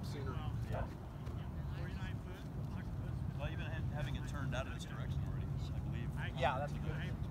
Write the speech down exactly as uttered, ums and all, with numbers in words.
up sooner. Yeah. Well, even having it turned out of this direction already, I believe. Yeah, that's good.